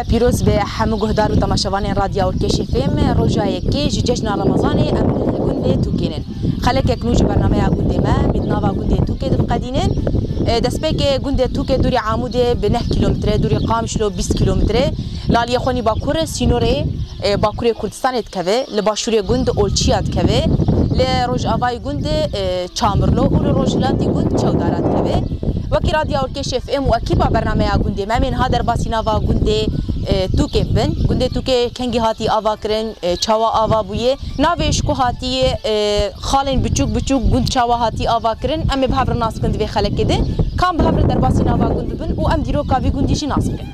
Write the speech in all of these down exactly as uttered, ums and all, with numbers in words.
روجا پیروز به همه گهدار و تماشاوان رادیو ارکش فم روجای کی جشن رمضان ام گنده توکینن خلک کنوج برنامه گنده ما مدناوا گنده توکه دقدینن دسپک گنده توکه دوری عموده به نه کیلومتر دوری قامشلو بیست کیلومتر لالی خونی باکور سینوره باکور کردستان تکوه لباشوری گند اولچیا تکوه ل روج آوای گند چامرلو و روجلاتی گند چودارات تکوه وکی رادیو ارکش اف ام و اکی با برنامه گنده ما من هادر باسیناوا گنده توکه بن گنده توکه کنگی هاتی آوا کرن چاوا آوا بویه ناویش کو هاتی خالن بچوک بچوک گند چاوا هاتی آوا کرن ام بهبر ناس گند وی خلک کده کام بهبر در باسیناوا گند بن و ام دیرو کاوی گندیشی ناس کن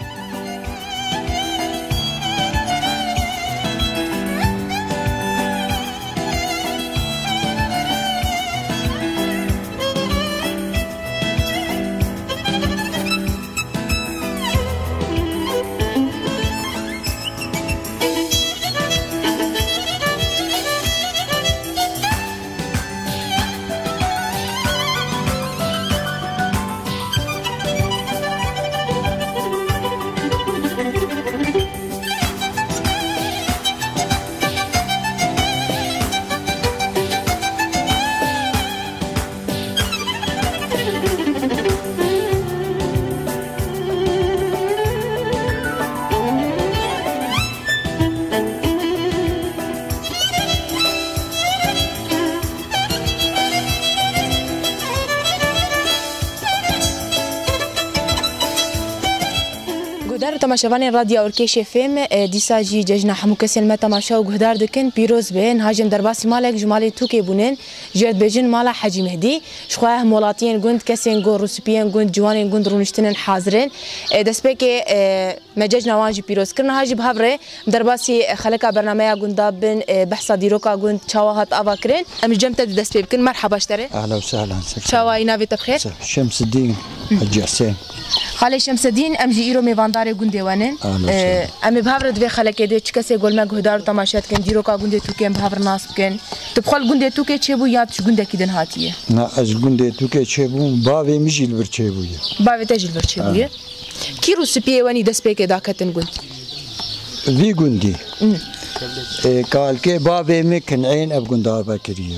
تماشاوان رادیو ارکش فم دیسا جی جشن همو کسی ما تماشا و گهدار دکن پیروز بین هاجم درباسی مالک جمالی توکی بونن جد بجن مالا حجی مهدی شخواه مولاتین گند کسین گو روسپیان گند جوانین گند رونشتنن حاضرین دسپک مجاج نوانجی پیروز کرن هاجی بهبره درباسی خلقا برنامه گندابن بحثا دیروکا گند چاواهات آوا کرن ام جمت دسپک بکن مرحبا اشتره اهلا وسهلا چاوای ناوی بخیر شمس الدین حجی حسین خاله شمس الدین ام جی ایرو میواندار گند وانن ام بهبره دوی خلک دی چ کسی گل ما گهدار تماشات کن دیروکا گند تو کم بهبر ناس کن تبخل گند تو که چه بو یاد چ گند کیدن هاتیه نه از گند تو که چه بو باوی میجیل بر چه بویه باوی تجیل بر چه بویه کی رو سپیه وانی دست پک داکتن گند وی گندی قال که باوی میکن عین اب گندار بکریه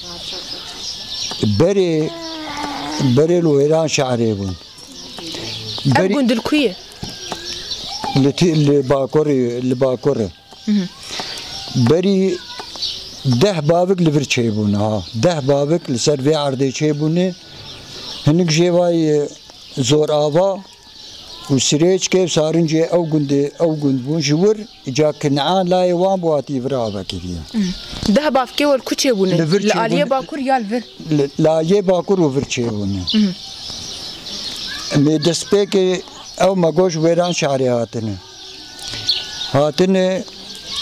بری بری لو ایران شعری بون اب گند الکویه لتی لباکوری لباکوره بری ده بابک لبر چه بون ها ده بابک لسر وی عرضه چه بونه هنگ جوای زور آوا و سریج که سارنجی او گنده او گند بون جور اجا کنعان لای وان بواتی ورا بکریه ده باف که ول کوچه بونه لالیه باکور یال ور لالیه باکور و ور چه بونه می دست که او مگوش ویران شعری هاتنه هاتنه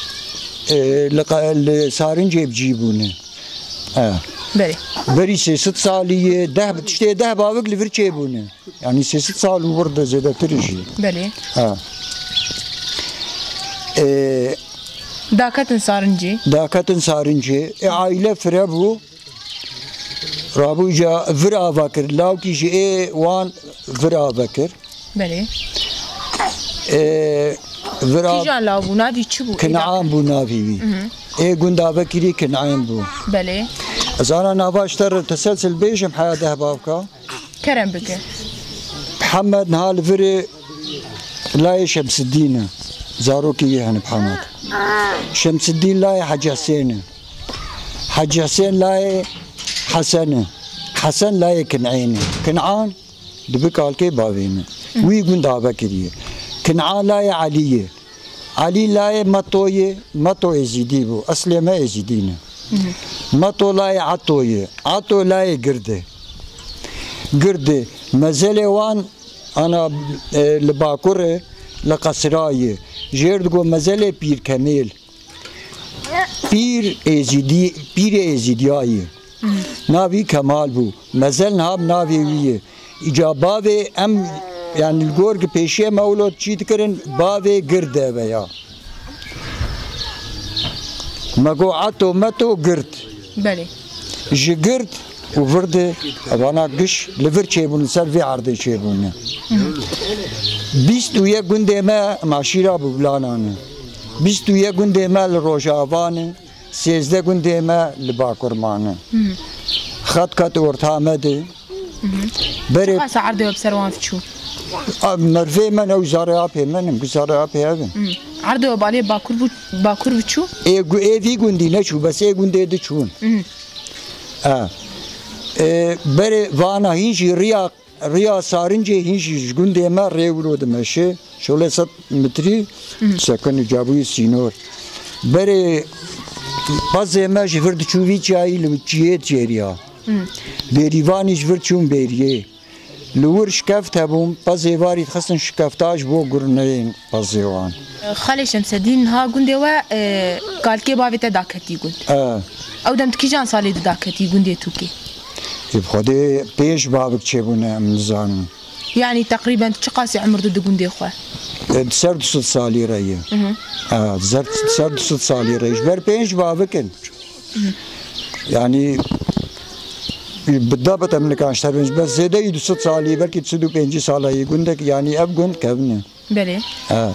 لسارنجی بجیبونه اه بله بری سیست سالیه ده تشته ده باوک لیور چه بونه یعنی سیست سال ورده زیاده ترشی بله ها داکتن سارنجی داکتن سارنجی عائله فرابو رابو جا فرا بکر لاوکی جه وان فرا بکر بله فرا کی جان لاو نادی چی بو کنعان بو نافی ای گندا بکری کنعان بو بله از انا نواشتر تسلسل بيشم حياته بابكا كرم بك محمد نهال فري لا شمس الدين زاروكي يعني محمد شمس الدين لا حج حسين حج حسين لا حسن حسن لا كنعين كنعان دبك كي بابين وي غندا بكري كنعان لا علي علي لا مطوي مطو يزيديبو اصلي ما يزيدينا مطو لاي عطوية عطو لاي قرده قرده مازال وان انا لباكوره لقصرايه جيردو مازال بير كميل بير ازيدي بير ازيدياي نافي كمال بو مازال ناب نافي ويه اجابه ام يعني الجورج بيشي مولود شيت كرن بافي قرده بيا مقو عطو متو قرد بله جي قرد وفرد وانا قش لفر تشيبون سر في عرض تشيبون بيست ويا قندي ما معشيرة ببلانان بيست ويا قندي ما لروجافان سيزده قندي ما لباكرمان خط كات ورثا مدي بري قاس عرض وبسروان فتشو مرفي من او زاريابي منم زاريابي هذا عرض وبالي باكر باكر فتشو اي اي في قندي نشو بس اي قندي دشون اه بري وانا هيجي ريا ريا سارنجي هيجي قندي ما ريولو دمشي شغله ست متري سكن جابوي سينور بري بازه ما جفرد چووی چای لوچیه جریا بریوانی جفرد چون بریه لور شکفت هبوم بازه واری خصن شکفتاج بو گرنین بازه وان خاله شمس الدین ها گنده و قال که باوی تا داکتی گند اه او دم کی جان سالی داکتی گنده تو کی بخوده پیش بابک چه بونه امزان يعني تقريبا تقاسي عمر ضد گنده خو سرد صد سالي رأيه اه زرد سرد صد سالي رأيه بر بينش بابكن يعني بالضبط من كان اشتري بس زيادة يدو صد سالي بلكي تسدو بينجي سالي يقولك يعني أبغون كابنه بله اه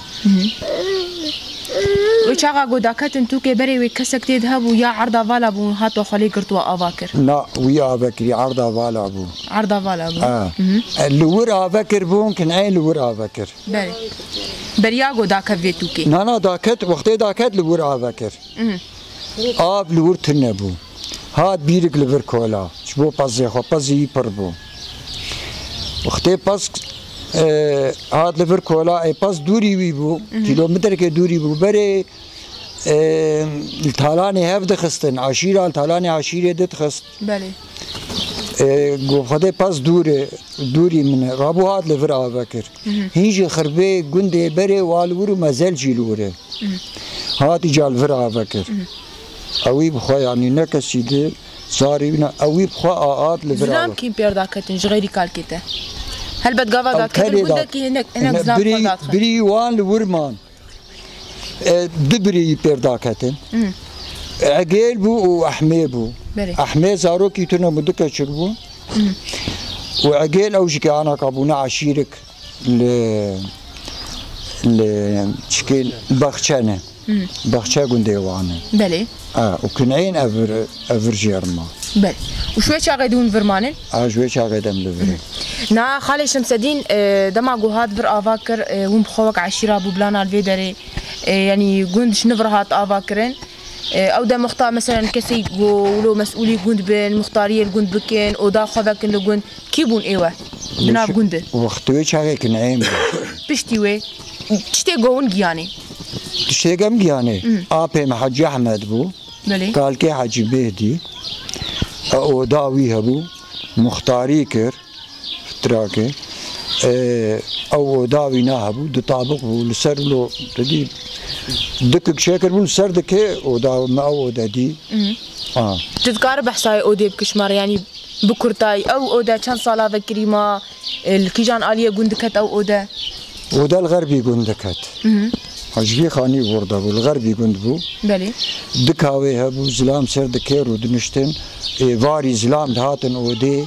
وشاقا قداكت انتو كبري وكسك تذهب ويا عرضة فالا بو هاتو خلي قرطوا أفاكر لا ويا أفاكر عرضة فالا بو عرضة فالا بو اه اللور أفاكر بو كن عين لور أفاكر بله بريا قداكت فيتو كي نا نا داكت وقتي داكت لور أفاكر آب لور تنبو هات بيرك لور كولا شبو بازي خو بازي پر بو وقتي باس هات لور كولا اي باس دوري وي بو كيلومتر كي دوري بو بري التالاني هفد خستن عشيرة التالاني عشيرة دت خست بله گو خدا پاس دوره دوری من رابو هات لفر آفکر هیچ خربه گنده بره والورو مزل جیلوره هاتی جال فر آفکر اوی بخوا یعنی نکسیده صاری بنا اوی بخوا آات لفر زلام آفکر كي بير داكتن جغيري كالكيته هل بتقافا داكتن البندا كي هناك هناك زلام بری فضات بری وان لورمان دبری پرداکتن عقيل بو وأحمي بو بلي. أحمي زارو كي تنا مدكة شربو وعقيل أوجك أنا كابونا عشيرك ل ل شكل بخشانة بخشة قنديوانة بلي آه وكنعين أفر أفر جيرما بلي وشوي شاغدون فرمانن آه شوي شاغدم لفري نا خالي شمس الدين دما جوهات فر آفاكر وم بخوك عشيرة أبو بلانا الفيدري يعني جندش نفرهات آفاكرين او ده مختار مثلا كسي ولو مسؤولي جند بين مختاريه الجند بكين او ده خذاك الجند كيبون ايوه بناب جند وقتوي شاغي كنعين بشتيوي تشتي جون جياني تشتي جم جياني ابي محج احمد بو بلي قال كي حج بهدي او داوي هبو مختاري كر تراكي او داوي ناهبو دطابق بو لسر له تدي دكك شاكر بون سر دكي ودا ما او دادي اه تذكر بحصاي اودي بكشمار يعني بكرتاي او اودا كان صاله فكريما الكيجان اليه جندكت او اودا ودا الغربي جندكت حجبي خاني وردا بالغربي جند بو بلي دكاوي هبو زلام سر دكي ودنشتن واري زلام دهاتن اودي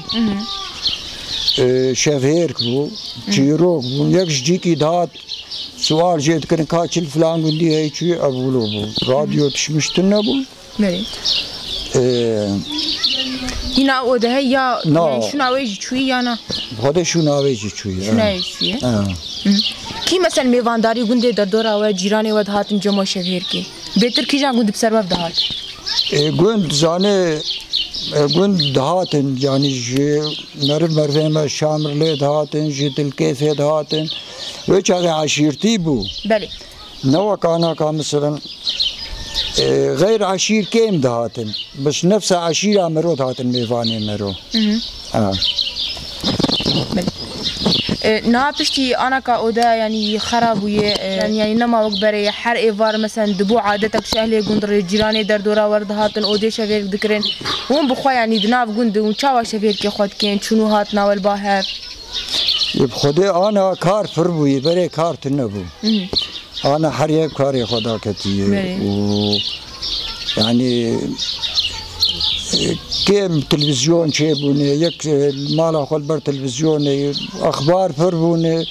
شافيرك بو جيروك بو يكش جيكي دهات سؤال جيت كان كاتشل فلان قندي هي شيء أقوله بو راديو تشمشتنا بو بلي اه هنا أوده هي يعني شو ناويجي شوي أنا هذا شو ناويجي شوي شو ناويجي شوي اه كي مثلا ميوانداري قندي دردورا وجيراني ودهات نجمع شافير كي بيتر كي جان قند بسبب دهات قند زانه قند دهاتن يعني جي مرف مرفه ما شامر لي دهاتن جي تلكيفه دهاتن ويش هذا عشيرتي بو بلي نوع كانا كان مثلا غير عشير كيم دهاتن بس نفس عشيرة مرو دهاتن ميفاني مرو اه بلي نابشتي انا كاودا يعني خراب ويا يعني يعني نما وكبري حر ايفار مثلا دبو عادتك شهلي قندر جيراني دردورا وردهاتن اودي شفير ذكرين وهم بخوا يعني دناب قند وشاوا شفير كي خود كين شنو هات ناول باهر خدي انا كار فربوي بري كار تنبو انا حريه كاري خدا كتي و يعني كم تلفزيون شيبوني يك مالا خل بر تلفزيون اخبار فربوني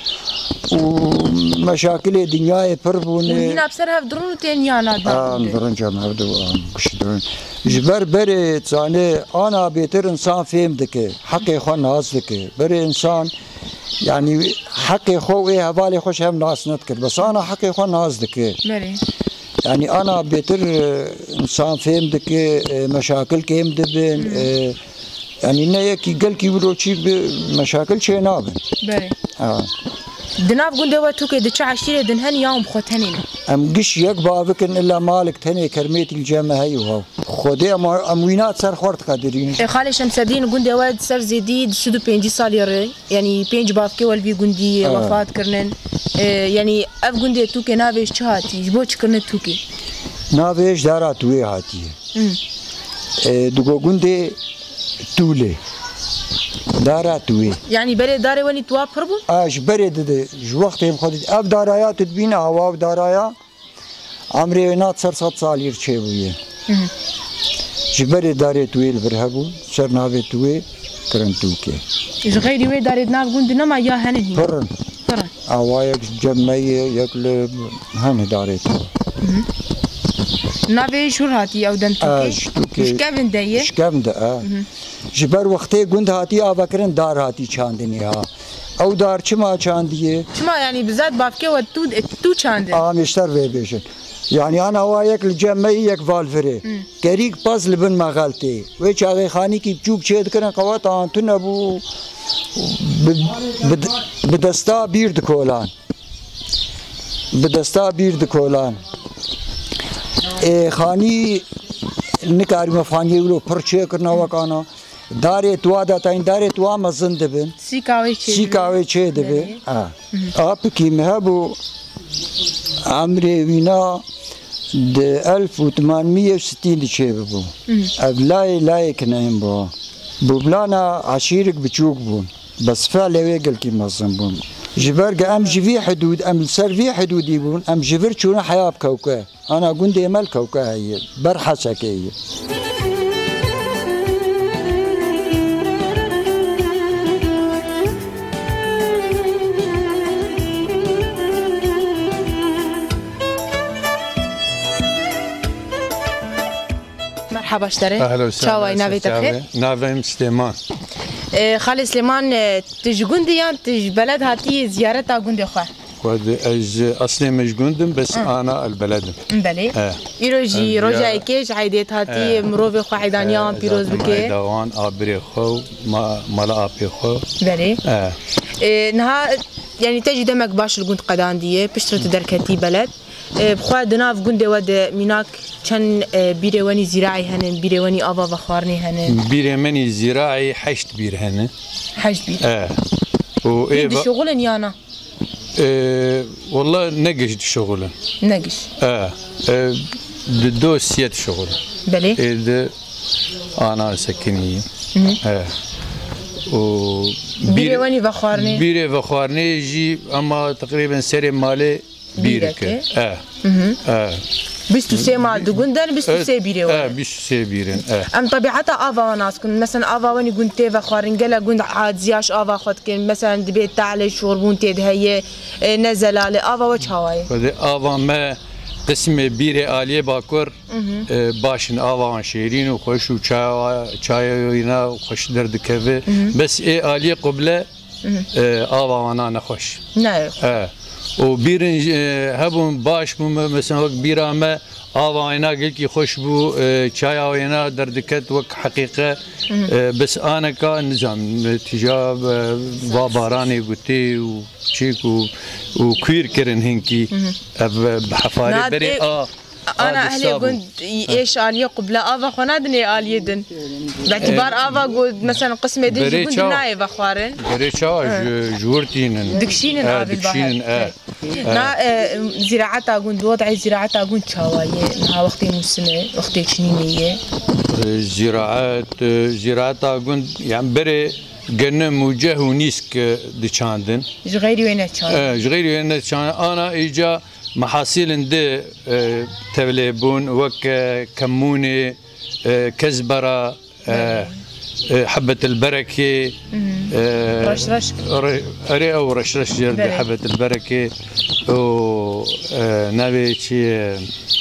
ومشاكل دنياي فربوني هنا بسرها بدرون تاني انا اه درون جام هبدو كش درون جبر بري تاني انا بيتر انسان فهم دكي حقي خو ناس دكي بري انسان يعني حقي خو ايه هبالي خوش هم ناس نذكر بس انا حقي خو ناس دكي بري يعني انا بيتر انسان فهم دكي مشاكل كيم دبن يعني نيكي قال كي بروشي مشاكل شي نابن بري اه دناف قول دوا توكي دتش عشيره دنهن يوم خوتنين ام قش يك بابكن الا مالك تاني كرميت الجامعه هي وهو خودي اموينات سر خورت قادرين خالي شمسدين قول دوا سر زيدي شدو بينجي ساليري يعني بينج بافكي والبي قندي آه. وفات كرنن يعني اف قندي توكي نافيش چهاتي جبوچ كرن توكي نافيش دارات وي هاتي دوغو قندي تولي دارات وي يعني بري داري وني تواب فربو اش بري دد جو وقت يم خدت اب دارايا تدبين هوا دارايا عمري نات سر صد سال يرچي بويه جبري داري تويل برهبو سر نافي توي كرنتوكي غيري وي داري ناف قند نما يا هني فرن فرن اوايك جمعي يقلب هن داريت نافي شور هاتي او دنتوكي شكابن دايه شكابن دا جبر وقتي قند هاتي ابكرن دار هاتي چاندني ها او دار چما چانديه چما يعني بالذات بافكي و تو تو چاند اه مشتر وي بيشن يعني انا وايك الجمعي يك فالفري كريك باز لبن مغالتي وي چاغي خاني کی چوب چيد کرن قوات ان تنبو بدستا بير دكولان بدستا بير دكولان اي خاني نكاري مفاني ولو پرچه کرنا وکانا داري توادا تاين داري توا مزن دبن سيكاوي چه سيكاوي چه دبن اه اب کی مهبو عمري وينا د ألف وثمانمئة وستين شيبو ابلاي لايك نايم بو بوبلانا عشيرك بتشوك بون بس فعلا ويقل كي مزن بون جبرق ام جفي حدود ام سر في حدود يبون ام جفر شونا حياه بكوكا انا قندي مال كوكا هي برحسك هي مرحبا اشتري اهلا وسهلا شاوي نافيت بخير نافيم سليمان خالي سليمان تج قنديان تج بلد هاتي زيارتها قندي خو ود از اصلي مش قندم بس أه. انا البلد بلي اه يروجي رجاي كيش عيدت هاتي مروفي خو عيدانيان بيروز بكي دوان ابري خو ما ملا ابي خو بلي اه نها يعني تجي دمك باش القند قدانديه بشترت دركتي بلد بخوا دناف قندي ود ميناك كان بيرواني زراعي هنن بيرواني ابا بخارني هنن بيرواني زراعي حشت بير هنن حشت بير اه و ايه شغل يانا اه والله نقش شغل نقش اه, اه دو سيت شغل بلي ايه انا سكنيه اه و بيرواني بخارني بيري بخارني جي اما تقريبا سري مالي بيرك اه اه بيستو سي مال دقندن بيستو سي بيري اه بيستو سي بيرن اه ام طبيعتها افا وناس كن مثلا افا وني قنت تيفا خارن قلا قند عاد زياش افا خد كن مثلا دبيت تعلي شوربون تيد هي نزل على افا وش هواي فدي افا ما قسم بيري آلية باكور باشن آوان شيرين وخوش وشاي شاينا وخوش درد كذا بس إيه آلية قبله آوانا نخوش نعم اه وبيرن هبون باش مثلا وقت بيرا ما آوانا قلكي خوش بو شاينا درد كت وك حقيقة بس أنا كان نظام تجاب باباراني قلتي وشيك وكوير كرن هنكي بحفاري بري آه أنا أهلي قلت إيش آلية قبل آفا خنادني آلية دن باعتبار آفا قلت مثلا قسم دي قلت نايف أخوارن بري شاو جورتين دكشين آه دكشين آه نا زراعتها قلت وضع زراعتها قلت شواية نها وقتي موسمة وقتي شنينية زراعات زراعتها قلت يعني بري قلنا موجه ونيسك دشاندن جغيري وين تشاندن اه جغيري وين تشاندن أنا إيجا محاصيل دي تبليبون وك كموني كزبرة آه حبة البركة آه رش رش أري أو رش رش جرد حبة البركة و آه نبي شيء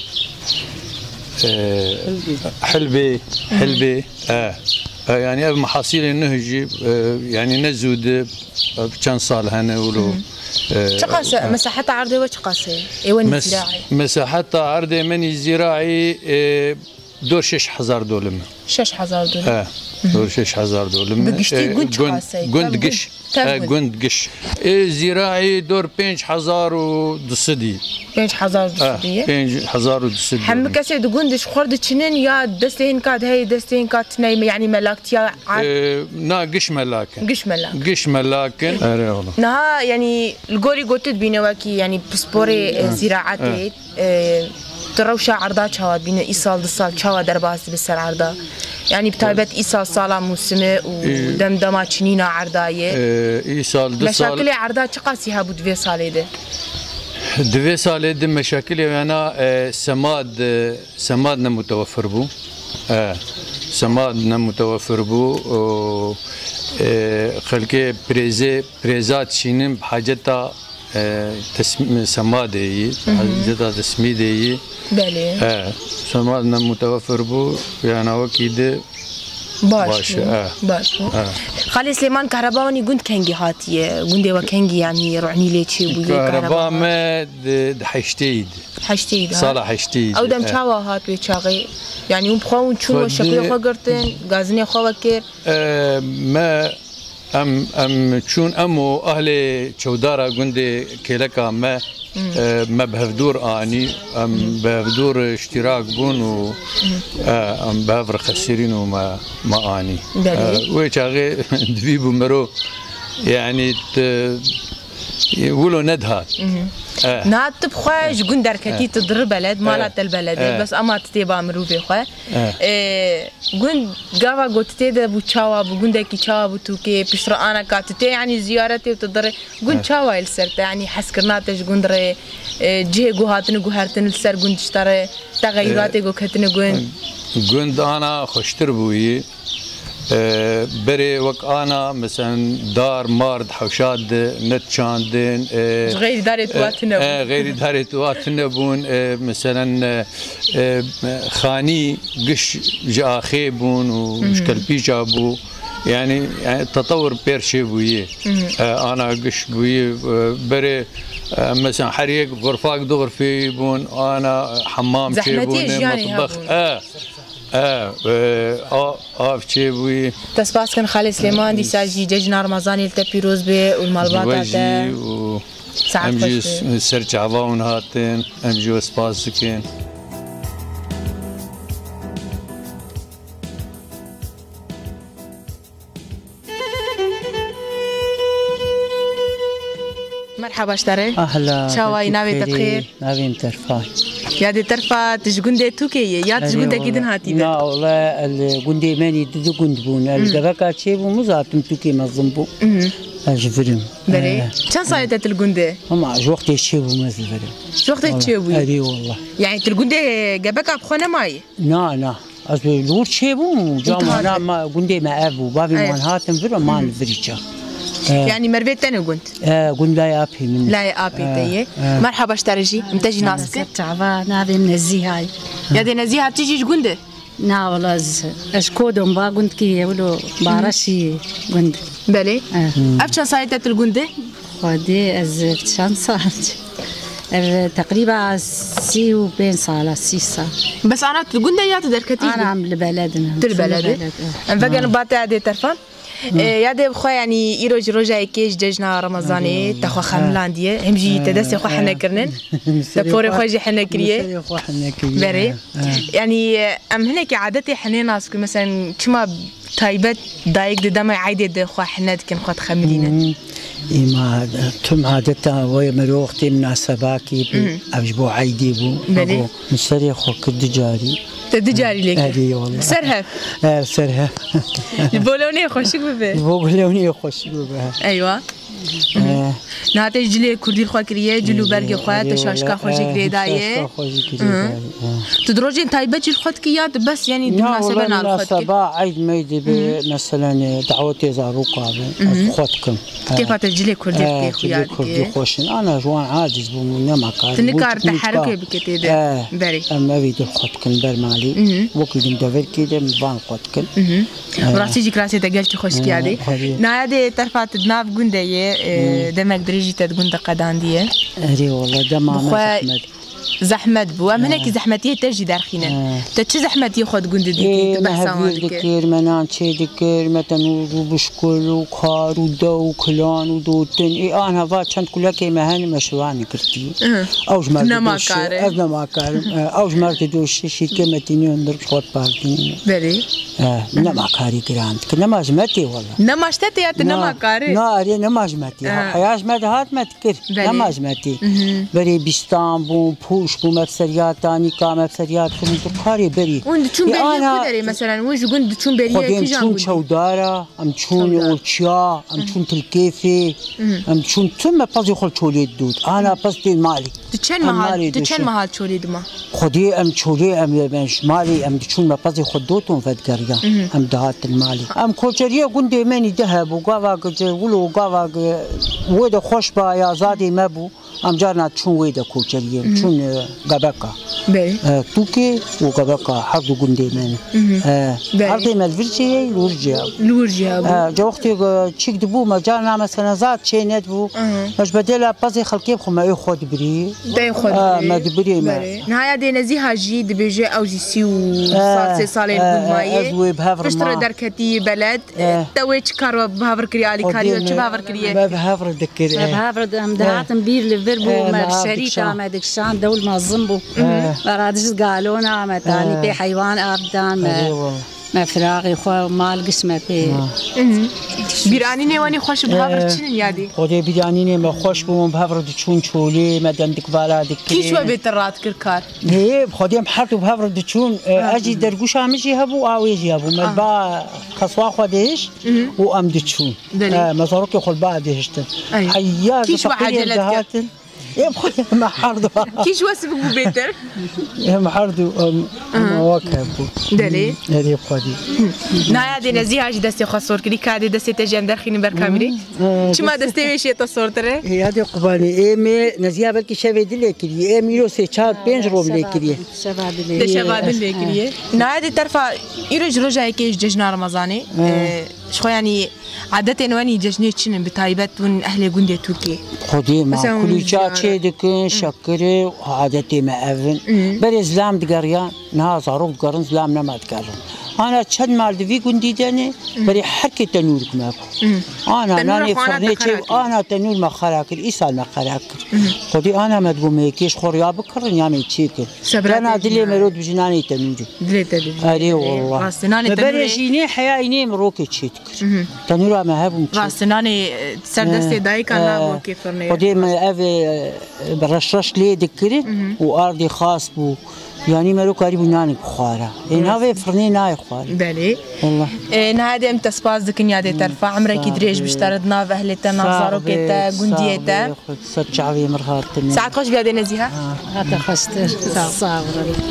آه حلبة حلبة آه يعني محاصيل النهج آه يعني نزود بكان صال هنا ولو شقاسة آه مساحتها عرضي وشقاسة ايوان مس الزراعي مساحتها عرضي من الزراعي آه دور شش هزار دولم شش هزار دولم اه دور شش هزار دولم بقشتي قند شقاسة قند قش قند قش زراعي دور بينج هزار ودصدي بينج هزار ودصدي بينج هزار ودصدي هم كسي دو قندش خورد تشنين يا دستين كاد هي دستين كاد تنايم يعني ملاكتيا اه نا قش ملاكن قش ملاكن قش ملاكن اري والله نها يعني الجوري قلت بينواكي يعني بسبوري زراعتي تروشا عرضا شواد بين إيصال دصال شواد درباس بالسر عرضا يعني بتايبت إيصال صالة موسمة ودمدمة شنينة عرضاية إيصال دصال مشاكل عرضا شقاسي هابو دوي سالي ده دوي سالي ده مشاكل أنا سماد سمادنا متوفر بو سمادنا متوفر بو خلقي بريزي بريزات شينين بحاجتها تسميد سمادي جدا تسميدي بله اه سمادنا متوفر بو يعني وكيد باش باش اه باش آه. خالي سليمان كهرباوني قند كنجي هاتيه قندي وكنجي يعني رعني لي شي بو كهرباء ما حشتيد حشتيد صالح حشتيد او دم شاوا هات بيشاغي يعني هم بخون شو شكل خو قرتن غازني خو وكير آه ما ام ام چون امو اهل چودارا گندي كيلكا ما اه ما بهفدور اني ام بهفدور اشتراك بون و اه ام بهفر خسرين وما ما اني اه ويشاغي دبي بمرو يعني يقولوا ندهات آه. نات بخواش قندر كتي تضرب بلد مالات البلد آه. بس اما تتبع مروفي خوا آه. قند قاوا قلت تيدا بو تشاوا بو قندك تشاوا بو توكي بشرا انا كاتتي يعني زيارتي وتضر قند تشاوا السرت يعني حسكرناتش قندر جه قهاتن قهرتن السر قند اشتري تغيراتي قهتن قند قند انا خوشتر بوي أه بري وك انا مثلا دار مارد حوشاد نتشاندين أه غير داري تواتنا أه غير داري تواتنا بون أه مثلا أه خاني قش جا خيبون ومشكل بيجا بو يعني يعني التطور بيرشي بويه أه انا قش بويه بري أه مثلا حريق غرفاك دغر في بون انا حمام شيبون مطبخ اه اه اه اه بتشيبوي تسباس كان خالي سليمان دي ساجي ججنا رمضاني التبيروز بي والمالبات تاع و امجي سرج عواون هاتين امجي سباس كين مرحبا اشتري اهلا شاواي ناوي بخير ناوي ترفا يا دي ترفا تجوندي توكي يا تجوندي كيدن هاتي لا والله الجوندي ماني دد جوند بون الجبكه تشي مزاتم توكي مزمبو اجفرم بري كان صايت الجوندي هم وقت يشيبو مزفرم وقت يشيبو اي والله يعني الجوندي جبكه بخونه ماي لا لا اصل لور شيبو جامع انا ما جوندي ما ابو بابي من هاتم فرم ما نفريتشا يعني مربيت تاني قلت اه قلت لا يا ابي من لا يا ابي تي مرحبا اشترجي متجي ناسك تعبان هذه النزيهه يا دي نزيهه تيجي قنده نا والله اشكودهم با قلت كي ولو بارشي قند بلي افشان صايتت القنده خدي از شان صارت تقريبا سي وبين صالة سي صار بس انا القنده يا تدركتي انا عم لبلدنا تلبلد انفقن باتع دي ترفان يادي بخوا يعني إيروج رجاي كيش ججنا رمضاني تخوا خملاندية همجي تدسي خوا حنا كرنن تفوري خواجي حنا كريه بري يعني أم هناك عادتي حنا ناس مثلا كما تايبت دايق دما عايدة خوا حنا كن خوا تخملينا إما تم عادتها ويا مروختي مناسباكي أبجبو عيدي بو بري مشتري خوا كدجاري تدجاري لك هذه والله سرها اه سرها البولوني خوشك ببه البولوني خوشك ببه ايوه نهاتش جلی کردی خوا کریه جلو برگ خوا تشاشکا خوشی کریه دایه تدروجين تايبة جل خد كياد بس يعني مناسبة نال خد مناسبة عيد ميدي مثلا دعوتي زاروقة خدكم كيف تجلي كردي كياد كردي خوشن أنا جوان عاجز بمنا ما كار تنكار تحرك بكتير بري أما بيد خدكم برمالي وكل دفر كده مبان خدكم وراسي جي كلاسي تجلتي خوش كيادي نادي ترفعت دناف جندية دمك دريجي تدقند قداندية أري والله دمام زحمت بو ام هناك زحمتيه تجي دارخينا تتش زحمتيه خد قند ديكي تبحث دكير منان شي دكير مثلا وبشكل وكار ودو وكلان ودوتن اي انا فات كنت كلها كيما هاني مشروعني كرتي اوج ما نما كاري انا ما كاري اوج ما تدوش شي كيما تنين درب خد باردين بري اه نما كاري جراند نما جمتي والله نما شتتي يا نما كاري ناري نما جمتي حياش ما هات ما تكر نما جمتي بري باسطنبول پوش بو مفسریات دانی کا مفسریات فون تو کاری بری اون چون بری کدری مثلا وش گند چون بری کی جان چون چودارا ام چون اولچیا ام چون تلکیفی ام چون ثم پازی خل چولید دود انا پس دی مالی چن محل چن محل چولید ما خودی ام چولی ام مش مالی ام چون ما پازی خود دوتون فدگریا ام دهات المالی ام کوچریه گند منی ذهب و قوا ولو قوا ود خوش با یا زادی مبو ام جارنا چون ويدا كوتشريه چون غباكا بي توكي وغباكا حرد غندي من اه حرد ما الفيرجي لورجيا لورجيا اه جو وقتي تشيك دبو ما جارنا مثلا زاد شينات بو باش بدل بازي خلقي بخو ما ياخذ بري دا ياخذ اه ما دبري ما نهايه دي نزيها جي دي بيجي او جي سي وصار صالين بالماي ازوي بهافر تشتري دركتي بلد تويتش كارو بهافر كريالي كاريو تش بهافر كريالي بهافر دكر بهافر دهات مبير لفربو مرشريتا ما دكشان دول ما زنبو رادش قالونا ما تاني بي حيوان أردان ما ما فراغي خو مال قسمه بي بيراني نيواني خوش بهافر تشين يادي خودي بيراني ما خوش بو بهافر تشون شولي ما دندك بالا دك كي شو بيترات كركار هي خودي محرت بهافر تشون اجي درغوش امجي هبو اويجي هبو ما با خصوا خوديش وام تشون ما صاروكي خل بعد هشت حيا كيش واحد جلد يبخي ما حردو كيش واسبك بو بيتر ما حردو مواكب دلي هذه خدي نايا دي نزيها جي دستي خصور كلي كادي دستي تجم درخيني بركامري شما دستي ويشي تصور ترى هي هذه قبالي ايمي نزيها بركي شباب لكري ايمي لو سي تشار بينج روب لكري شباب لكري شباب لكري نايا دي طرفه يرج رجاي كيش ججنا رمضاني شو يعني عادة واني ججني تشنن بتايبت ون اهل غندي تركي خدي ما كل شيء دكن شكري عادتي ما افن بري زلام دقريان نها صاروخ قرن زلام ما تقرن انا تشد مال دفي غندي داني بري حركه تنورك ماكو انا ناني فرنيتي انا تنور ما خراكر ايصال ما خراكر خدي انا ما تقوم هيكيش خوريا بكر يامي تشيكل انا دلي مرود بجناني تنور دلي تدري اري والله راسناني بري جيني حيايني مروكي تشيكل تنور ما هبم راسناني سردستي دايك انا بوكي فرني خدي ما افي برشش لي دكري وارضي خاص بو يعني مالو قريب نانك بخارة هنا في فرني ناي بخارة بلي والله نهادي ام تسباز دكن يادي ترفع عمرك دريج بشتردنا فهلتا نظاروكيتا غنديتا صد شعبي مرهات ساعات خوش بيادي نزيها هذا خستر صابر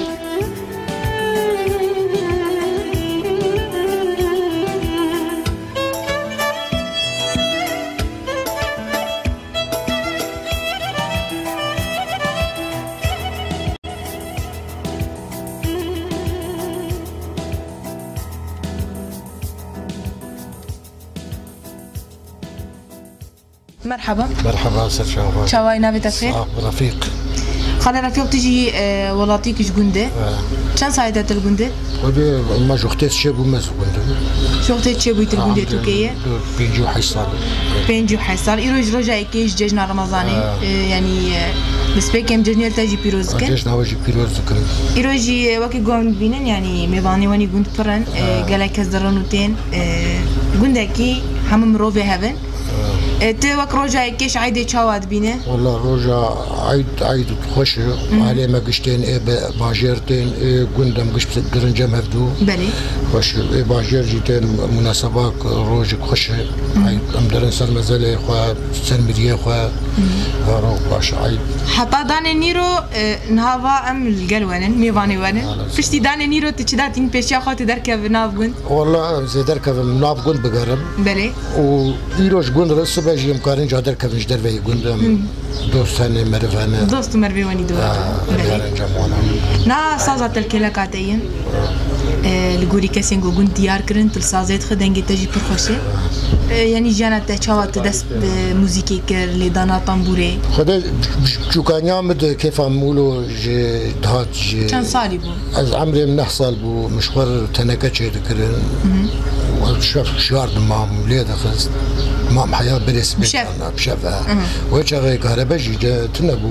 مرحبا مرحبا سر شاوي شاوي نابي بخير رفيق خلي رفيق تجي ولاتيك جوندي كم ساعة الجوندي؟ ودي ما جوختي شابو ما زوندي جوختي شابو الجوندي تركيا بينجو حيصال بينجو حيصال يروج رجع كيش ججنا رمضاني يعني بالنسبة كم ججنا تجي بيروز كن ججنا وجي بيروز كن يروجي وقت جوند بينن يعني ميباني واني جوند فرن قالك كزرانوتين جوندكي هم مروفي هبن تی وقت روزای کش عیدی چاواد بینه؟ والله روجا عيد عيد خوش علي ما قشتين إيه باجيرتين إيه قندم قش برنجم هفدو بله خوش إيه باجير جيتين مناسبات روج خوش عيد أم درن سر مزالي خوا سر مريه خوا رو باش عيد حتی دانه نیرو نهوا ام الجلوانن میوانی ونه پشتی دانه نیرو تچدات این پیشیا خاطر درکه ناف گند والله زيدر كف ناب قند بقرب بله و إيروش قند رس باجي مكارن جادر كف نجدر في قندم دوستانه مرفانه دوست مروانی دو مرفانه جمعنا نا سازات الكلاكاتين الجوري كاسين جوجون ديار كرن تلسازات خدنجي تجي برخوشة يعني جانا تشاوات تدس موسيقى كر لدانا طنبوري خدا شو كان يعمل كيف عمولو جي دهات جي كان صالي بو از عمري من حصل بو مشوار تنكة شيء ذكرن وشاف شهر ما مولد خست ما حياة بريس بشاف بشافها وش غير كهرباء جي تنبو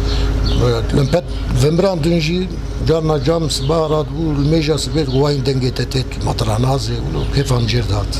لمبت فمران دنجي جارنا جام سبارات والميجا سبيت وين دنجي تتت مطرح نازي كيف هم جيردات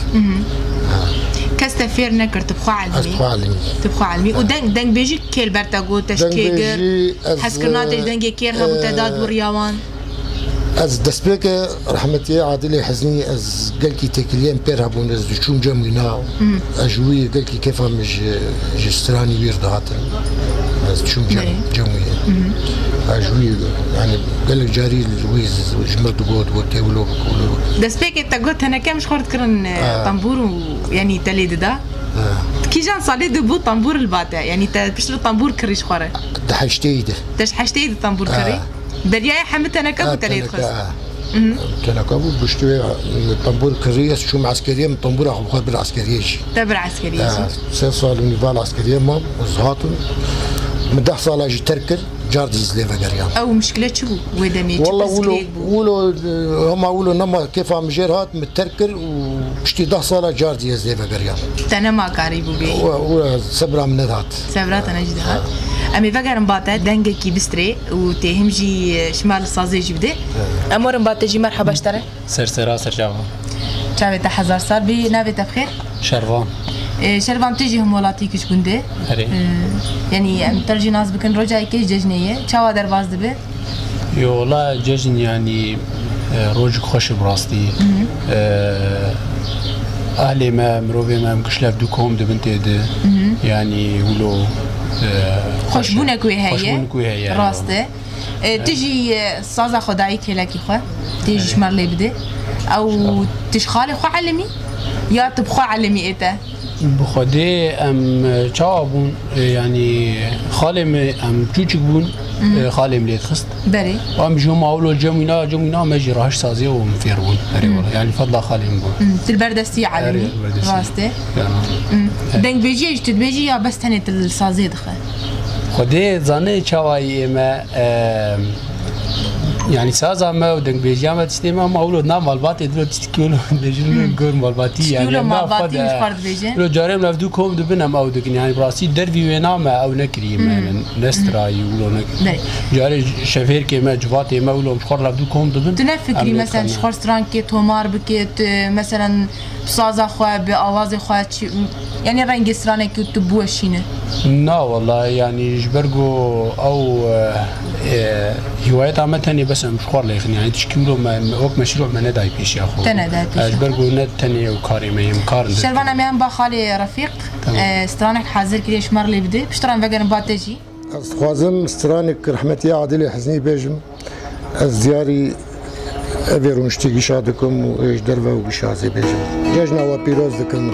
كاستفير نكر تبخوا علمي تبخوا علمي تبخوا علمي ودنج دنج بيجي كيل برتاغو تشكيجر حسكرنات دنجي كير هبو تداد ورياوان از دسبيك رحمتي عادلي حزني از قالكي تكليان بير هبون از شوم جمينا اجوي قالكي كيف هم جستراني ويرداتن از شوم جم جموي اجوي يعني قال لك جاري الويز جمرت قوت وتولو دسبيك تاغوت انا كم شخورت كرن طنبور يعني تليد دا كي جان صالي دبو طنبور الباتا يعني تبشلو طنبور كريش خوره دحشتيد دحشتيد طنبور كري دريا حمت انا كم تليد خص تنكابو بشتوي طنبور كريه شو معسكريه من طنبور اخو خبر عسكريه تبر عسكريه سي صار نيفال عسكريه ما وزهاتن مدح صالة جي تركر جاردي زليفة قريان أو مشكلة شو ودمي والله ولو ولو هم قولوا نما كيف عم جيرهات متركر وبشتي ده صالة جاردي زليفة قريان تنا ما قريب بي و سبرة من ذات سبرة أنا جدها أمي فقر مباتا دنجة كي بستري وتهم جي شمال الصازي جبده أمور مباتا جي مرحبا اشتري سرسرا سرجاوا شابت حزار صار بي نابت بخير شروان شربان تيجي هم ولاتي كش كنده يعني ام ترجي ناس بكن رجاي كيش ججنيه چاوا درواز دبه يو والله ججن يعني روج خوش براستي اهلي ما مروبي ما مكشلاف دوكم دبنتي ده يعني ولو خوشبونك وهي خوشبونك وهي راسته تجي صازا خداي كلاكي خو تيجي شمر لي بده او تشخالي خو علمي يا تبخو علمي اتا بخدي ام چاوبون يعني خالم ام چوچک بون خالم ليت خست بري ام جو ماولو جمينا جمينا ما جراش سازي ومفيرون بري والله يعني فضل خالم بون البردستي علمي راسته دنگ بيجي تدبيجي يا بس تنت السازي دخل خدي زاني چاوي ما يعني سازا ما ودنگ بيجامة تستيما ما أولو نام مالباتي دلو تستكيلو بيجون غور مالباتي يعني ما مالباتي مش فرد بيجي لو جارم لفدو كوم دبنا ما ودكن يعني براسي دربي وينا ما أو نكري ما نسترا يقولوا نك جاري شفير كي ما جواتي ما أولو مشخور لفدو كوم دبن تنفكري مثلا شخور ستران كي تومار بكيت مثلا بصازا خوا بأواز خوا يعني رنج ستران كي تبوشينه لا والله يعني جبرجو أو هوايات عامة بس مش خور ليخن يعني تشكيله ما وقت مشروع ما نداي بيش يا أخو تنداي بيش جبرجو ند تاني وكاري ما يمكارن شربنا ميان بخالي رفيق استرانك حاضر كليش مر لي بدي بشتران بقى باتجي خوازم استرانك رحمتي عادلي حزني بيجم الزياري أبيرون شتيجي شادكم وإيش دربه وبشازي بيجم جاجنا وبيروز دكم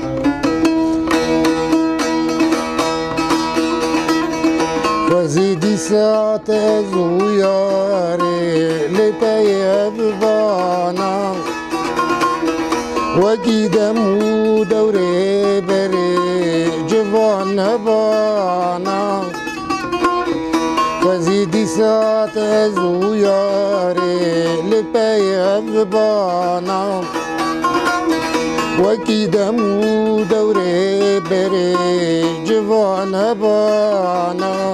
وزيدي ساعة زوياري لتياب بانا وكيدمو دوري بري جوان هبانا وزيدي ساعة زوياري لتياب بانا وكيدمو دوري بري جوان هبانا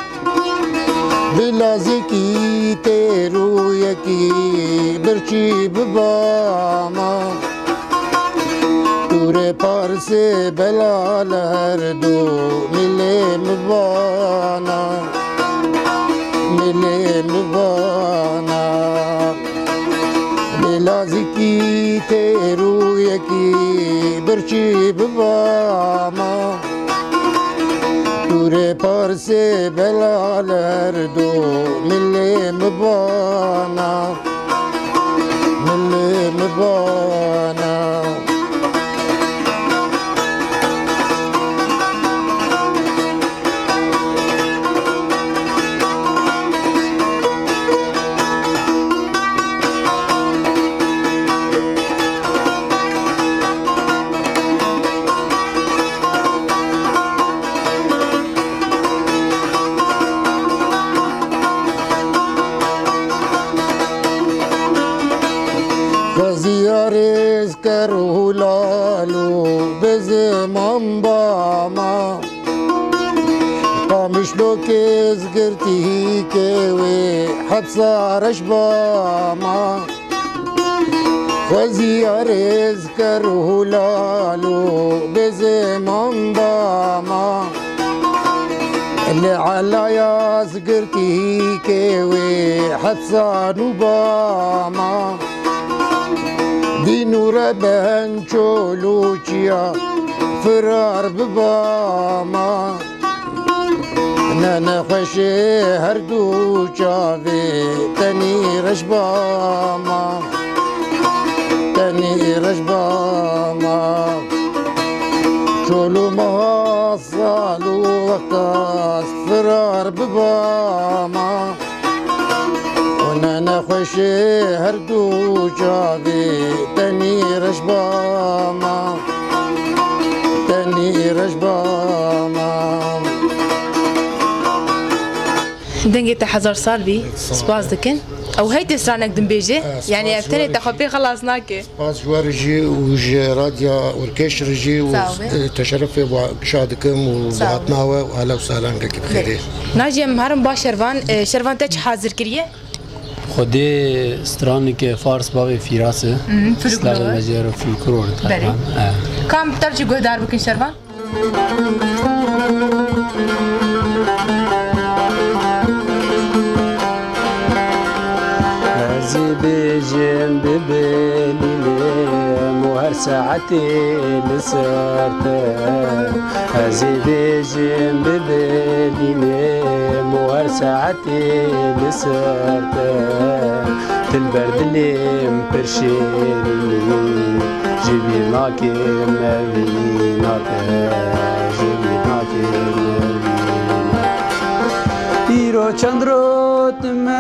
بلازيكي تيرو يكي برشي بباما دوره پارس بلال هر دو ملی مبانا ملی مبانا بلازکی تیرو یکی برچی بباما دوره پارس بلال هر دو ملی مبانا ملی مبانا زیارز کرو لالو بزمان باما قامشلو کز گرتی که وی حبسارش باما زیارز کرو لالو بزمان باما لعلا یاز گرتی که وی حبسانو باما دینور بهن چولوچیا فرار بباما نانا خوشی هر دو چاوی تنی رشباما تنی رشباما چولو محاصالو وقتاس فرار بباما نانا خوشی هر دو جاوی تنی رشباما تنی رشباما دنگی تا هزار سال بی سپاس دکن او هی تسرانک دن بیجه یعنی افتنی تخبی خلاص ناکه سپاس جوارجی وج راديو وركيش رجي وتشرف بشادكم وبعتناوه واهلا وسهلا بك بخير ناجي مهرم با شروان شروان تاج حاضر کریه خودی سترانی که فارس باوی فیراسه اسلام مجیر و فولکلور تقریبا کام ترجی گهدار بکن شروان هزي بيجن ببالي مهر ساعتي لسرته هزي بيجن ببالي مهر ساعتي لسرته تلبرد لي مبرشيري جيبي ناكي مبيناته جيبي ناكي بيرو چندرو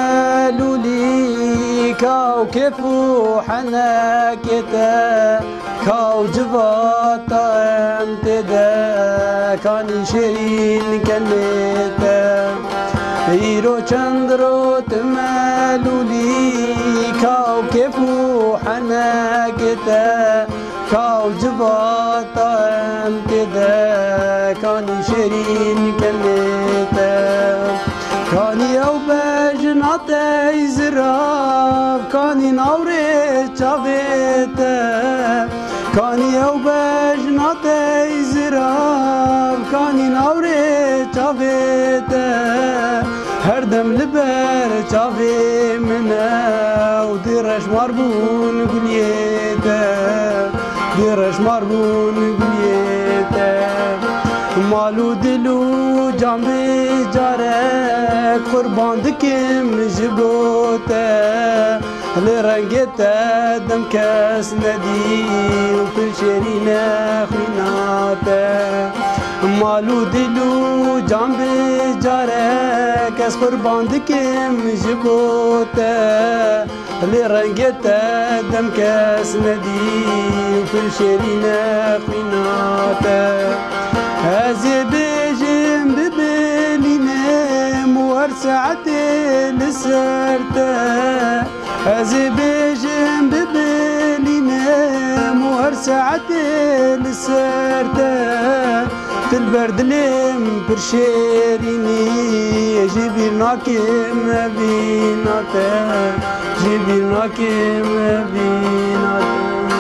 تملولي كاو كيفو حناكتا كاو جواتا امتدا كاني شيرين كنتا بيرو چندرو تملولي كاو كيفو حناكتا كاو جواتا امتدا كاني شيرين كنتا كاني او بجناتي زراب كاني نوري چاويتا كاني او بجناتي زراب كاني نوري چاويتا هردم لبر چاوي منا وديرش ماربون قليتا ديرش ماربون قليتا مالو دلو جامبي جارك قربان دكم جبوتا لرنجتا دم كاس ندي وكل شرينا خيناتا مالو دلو جامبي جارك اس قربان دكم جبوتا لرنجتا دم كاس ندي وكل شرينا خيناتا هزي بيجم ببالينا موهر ساعتي لسرتا هزي بيجم ببالينا موهر ساعتي لسرتا تلبرد لم برشيريني جيبي ناكم بيناتا جيبي ناكم بيناتا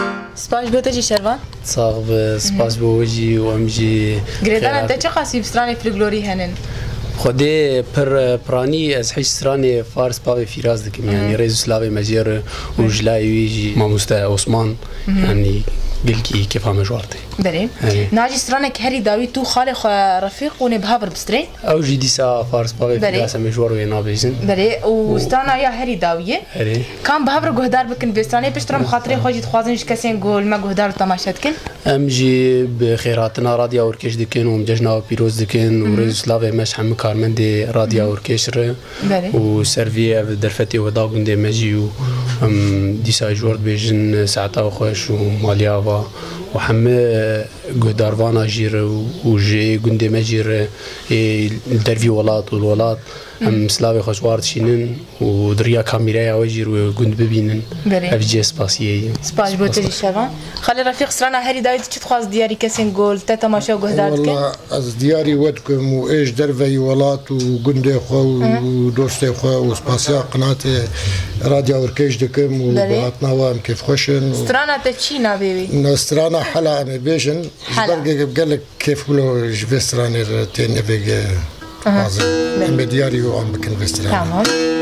سپاس بوتجي شربان صاحب سپاس بوجي وامجي جريدان انت چه قاسي بستراني فلغلوري هنن خدي پر براني از حيش سراني فارس باوي فيراز دكم يعني رئيس سلاوي مزير وجلاي ويجي ماموستا عثمان يعني قلكي كيف عم جوارتي بري ناجي سرانك هري داوي تو خالي رفيق ونبهابر بسترين او جي دي سا فارس باوي فيراز مجوار وينا بيزن بري وستانا يا هري داويه هري كان بهابر جهدار بكن بستراني بشترم خاطري خوجي تخوازنش كسين قول ما جهدار تماشتكن امجي بخيراتنا راديو اوركيش دكن ومججنا بيروز دكن ورئيس سلاوي مش حم كارمندي راديو اوركيشر وسيرفي درفتي ودا غندي ماجي دي سا جورد بيجن ساعتا خوش وماليافا وحم قداروانا جير وجي قندي مجير الدرفي ولات والولات هم سلاوي خوشوارد شينن ودريا كاميرايا وجير وقند ببينن افجي سباسيي سباش بوتجي شبان خلي رفيق سرانا هري دايت تشي تخواز دياري كسين قول تاتا ماشا وقهدارتك والله از دياري ودكم وايش درفي ولات وقندي خو ودوستي خو وسباسيا قناتي راديو اوركيش دكم وبعتنا وام كيف خوشن سرانا تشي نابيوي سترانا حلا ام بيجن برجع قال لك كيف ولو جبت ستراني تاني بيجي عظيم ام دياري وعم بكن بستراني تمام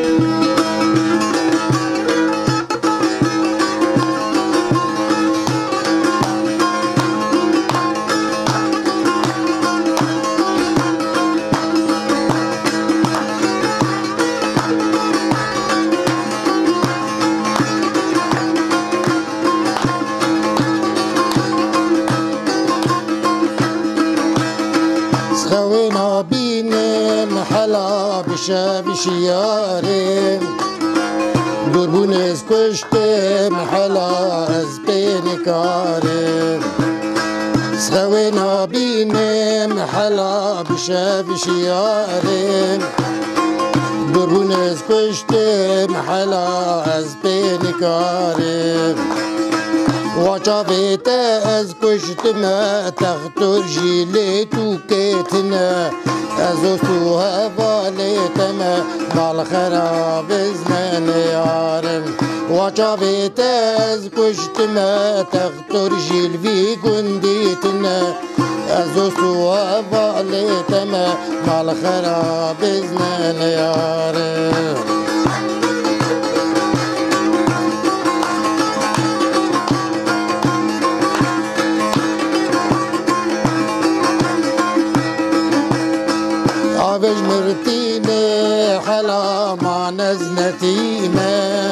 بشياري بربونز كشتم حلا از بين كاري سخوينا بينم حلا بشياري بربونز كشتم حلا از بين كاري وجابت از كشتم تختر جيلتو كتنا ازوستو هفاليتما بالخراب زمان يارم وجابت از كشتما تختر جيل في قنديتنا ازوستو هفاليتما بالخراب زمان يارم عابج مرتيني حلا مع نزنتيمة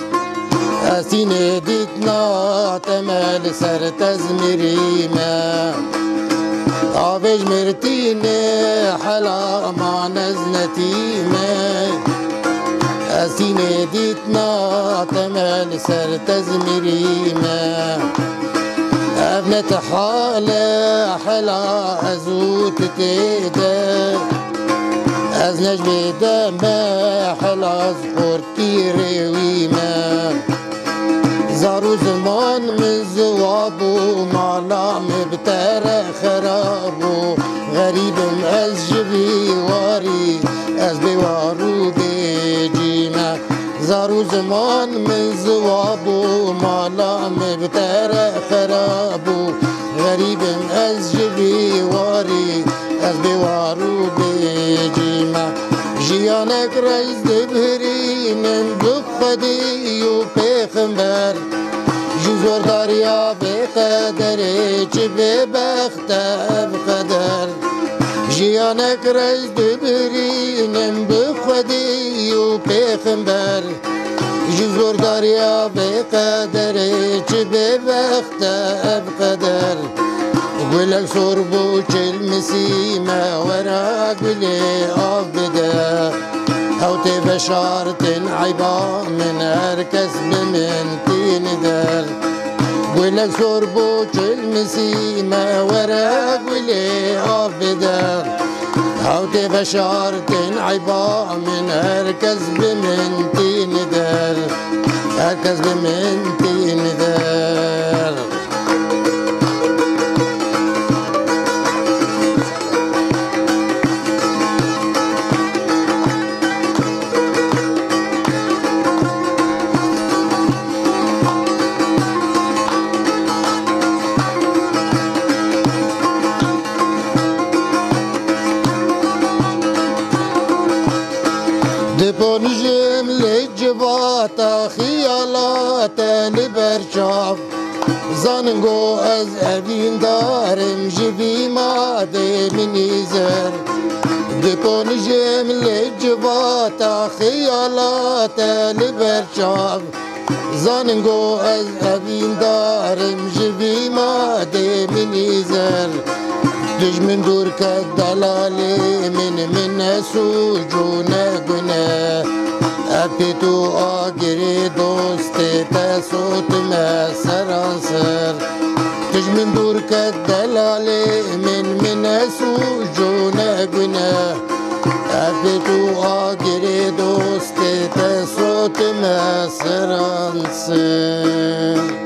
أسيني ديتنا تمال سر تزمريمة عابج مرتيني حلا مع نزنتيمة أسيني ديتنا تمال سر تزمريمة ابنة حالة حلا أزوت تيدا از نجم دم حلا زخورتي رويما زارو زمان من زوابو معلام بتر خرابو غريب از جبي واري از بوارو بجيما زارو زمان من زوابو معلام بتر خرابو غريب از جبي واري از بوارو بجيما جيانك رئيس دبهرين بخدي وبيخمبر جزور داريا بقدري جبي بخته بقدر جيانك رئيس دبهرين بخدي وبيخمبر جزور داريا بقدري جبي بخته بقدر ولك صربو المسيمة وراك بلي أفبدا أو تبشارت عيبا من أركز بمنتين دار ولك صربو المسيمة وراك بلي أفبدا أو تبشارت عيبا من أركز بمنتين دار أركز بمنتين دار لبرچاو زانگو از اوین دارم جوی ماده منیزر دکون جم لجواتا خیالات لبرچاو زانگو از اوین دارم جوی ماده منیزر دجمن دور كدلالي من من سوجون گنه اپی تو آگری دوستی تسوت ما سرانسر دجمن دور كدلالي من من سوجون گنه اپی تو آگری دوستی تسوت ما سرانسر.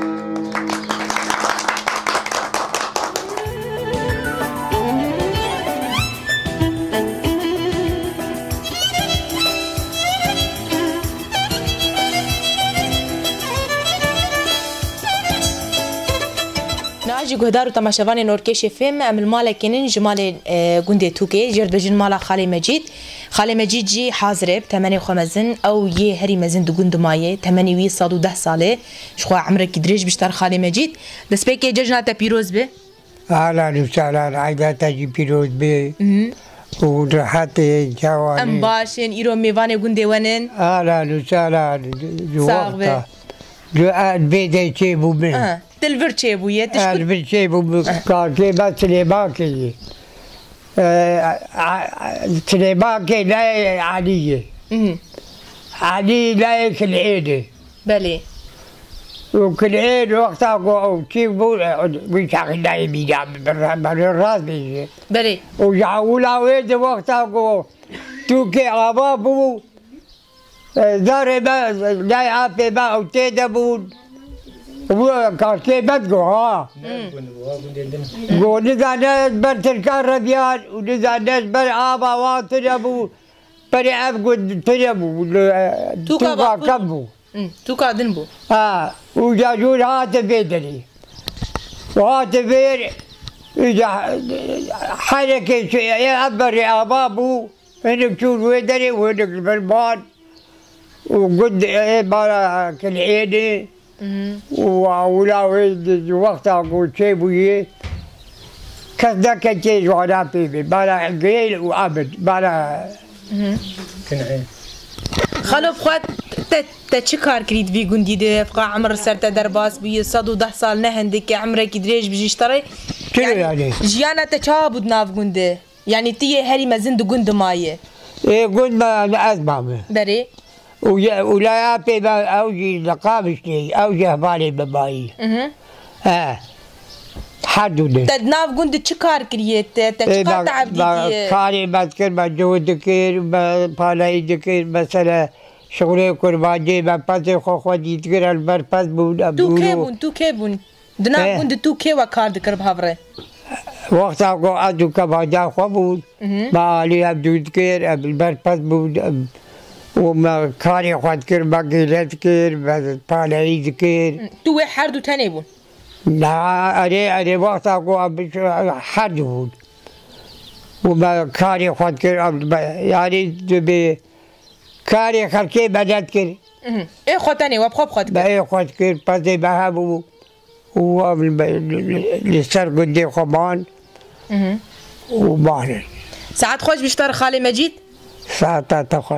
ناجي گهدار و تماشاوان نورکش فیلم امل مالکینن جمال گنده توکی جرد بجن مالا خالی مجید خالی مجید جی حاضره بتمنی خو مزن او یه هری مزن دو گند مایه تمنی وی صد و ده ساله شخوا عمرك دريج بشتر خالی مجید دست پیکی ججنات پیروز به اهلا وسهلا عیدات جی پیروز به و راحت جوانی ام باشن ایرو میوان گنده ونن اهلا وسهلا ساغبه جو البيت شي بو من اه تلفر شي بو يا تشكر البيت شي بو كي بس لباكي سليباكي لا علي علي لا يكل عيده بلي وكل عيد وقتها قو شي بو ويشاق لا يبي بالراس بيجي بلي وجاولا ويد وقتها قو توكي غابا بو دار ما لا يعرف ما أو تدبون وكاشي بدقو ها قو نزا ناس برتلك الربيان ونزا ناس بر آبا واتنبو بري أبقو تنبو توكا كبو توكا دنبو اه وجاجون هات بيدني وهات بير حركة يعبر آبابو هناك شو ويدري وهناك بالبان وقد برا كل عيني ولا ويد وقتها أقول شيء بويه كذا كتير وانا بيبي برا قيل وعبد برا كنعين خلو بخوات تا چه کار کرید وی گندی ده فقا عمر سر تا درباس بوی صد و ده سال نهنده که عمره کی دریج بجیشتره يعني جیانا تا چه بود ناف گنده يعني تیه هری مزند گند مایه ايه گند ما ازمامه بري ولا يابي ما اوجي لقابشني اوجي هبالي بباي اها اه حدود تد ناف گند چه کار کریت تا چه کار تعب دیدی کاری بذكر مجهود دكير بالای دكير مثلا شغله قرباني ما پس خو خو دیگر البر پس بود تو کی بون تو کی بون دنا گند تو کی و کار دکر بهوره وقتا کو ادو کا باجا خو بود ما علی عبدو دكير البر پس بود وما كاري خد كير باقيلات كير بالای دكير تو حردو تاني بون لا أري أري وقت أقول حد بود وما كاري خد كر يعني تبي كاري خلكي بدأت كر إيه خدتني وابخب خد كر إيه خد كر بدي بهابو هو لسر قدي خمان وبان ساعات خوش بيشتر خالي مجيد ساعات تخش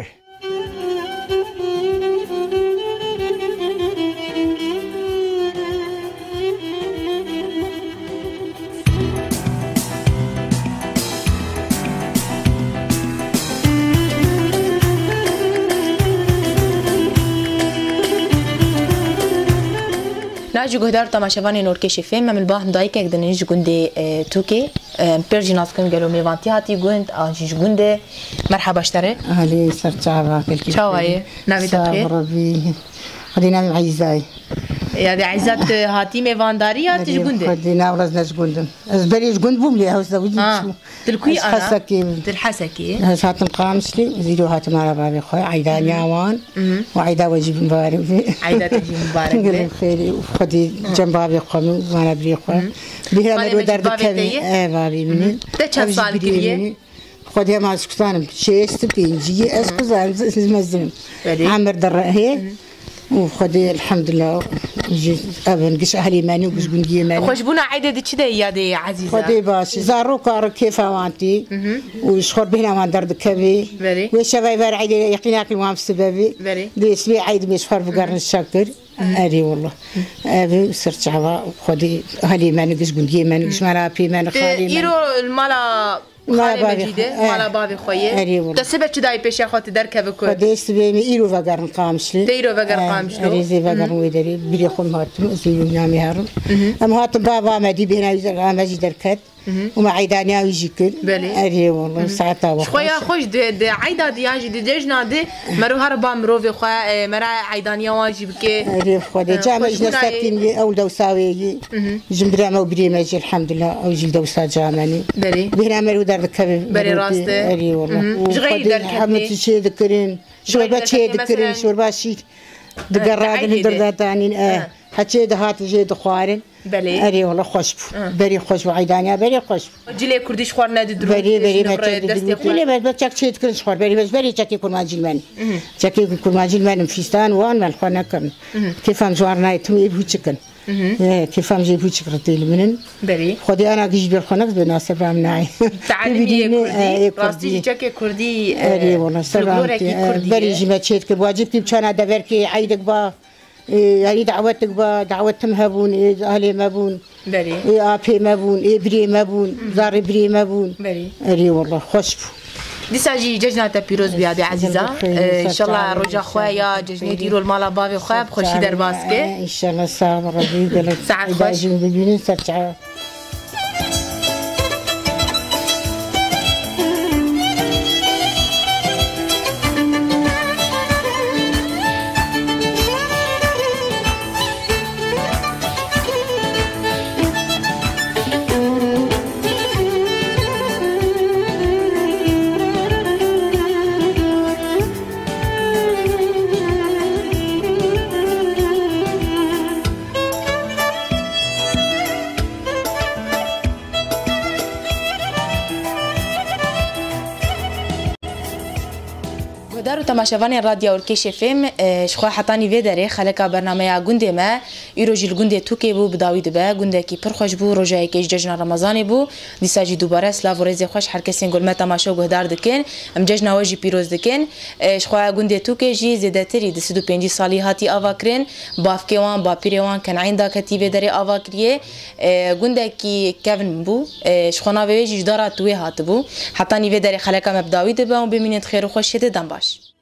ناجي گهدار تماشاوان نورکش فیلم من باهم دای که دنیج نيجي گنده توکی پرژی ناس کن گلو میوانتی هاتی گند آنجیج گنده مرحبا اشتره اهلی سرچاوا کلکی چاوایه نوی دقیق ربی خدي نام عزاي يا دي عزات هاتي ميفانداري هاتي جوندي خدي نام رزنا جوندم ازبريش جوند بوم لي هاوس زوجي اه تلكوي انا حسكي تلحسكي هات مقامش لي زيدو هات مع بابي خويا عيدا نيوان وعيدا وجيب مبارك عيدا تجي مبارك نقول خيري وخدي جنب بابي قوم وانا بري خويا بيها مرو درد كبير ايه بابي مني تشا صال كبير خدي ما سكتانم شيست بيجي اسكزان زمزم عمر در هي وخدي الحمد لله ابن قش اهلي ماني وقش قنديه ماني خوش بونا عيدة دي كده يا دي عزيزة خدي باش زارو كار كيف وانتي وشخور بهنا ما درد كبي والشباب عيد يقيناك المهم سببي دي اسبوع عيد مشخور بقرن الشكر اري والله ابي سرت عوا خدي اهلي ماني قش قنديه ماني قش مرابي ماني خالي يرو المالا خالي مجيده مالا بابي خويه تسبب كداي بيش اخوتي دركب كل قد يستبيني ايرو فقرن قامشلي تيرو فقرن قامشلو ريزي فقرن ويدري بري خون هاتم زيو نامي هارم ام هاتم بابا ما دي بينا يزرع ماجي دركت وما عيدانيا ويجيكل اري والله ساعتها وخ خويا خوش دي عيدا دياجي دي دجنا دي مرو هربا مروفي خو مرا عيدانيا واجي بكي اري خدي جامع جنستين اول دوساوي جنبرا ما بري ماجي الحمد لله او جل دوسا جامعني بري بهنا مرو دركب بري راسته اري والله غير دركب حمد شي ذكرين شوربه شي ذكرين شوربه شي دقراد درداتاني اه حتى دهات جي دخوارن بلي اري والله خوش بري خوش وعيدانيا بري خوش جلي كردي شخور نادي درو بري بري ما تدري لي بس تشك شي تكون شخور بري بس بري تشكي كل ما جلمان تشكي كل ما جلمان فيستان وان مال خنا كن كيف ام جوارنا يتمي بوچكن كيف ام جي بوچك رتيل منن بري خدي انا كيش بالخنق بناسب امناي تعلمي كردي راستي تشكي كردي اري والله سلام بري جما تشيت بواجب كيف كان دبر كي عيدك با يعني دعوتك با دعوتهم هبون اهلي مابون بري اي ابي مابون اي بري مابون زار بري مابون بري اري والله خوش ديساجي ججنا تبيروز بيادي عزيزة ان شاء الله رجع خويا ججني ديروا المالا بابي خويا بخوشي درباسكي ان شاء الله ساعة ربي قالت ساعة خوش بيبيني سرعة دارو تماشاوان رادیو اورکش فم شخوا حتانی وی داره خلک برنامه گنده ما ایروجیل گنده توکی بو بداوید به گنده کی پرخوش بو روزای کیش جشن رمضان بو دیساجی دوباره اسلاو ورز خوش هر کسی گل ما تماشا گهدار دکن ام جشن واجی پیروز دکن شخوا گنده توکی جی زیادتری د سی و پنج سالی هاتی اواکرین بافکوان با پیروان کن عیندا کتی وی داره اواکریه گنده کی کوین بو شخونا وی جدارات وی هات بو حتانی وی داره خلک مبداوید به و ببینید خیر و خوش دم باش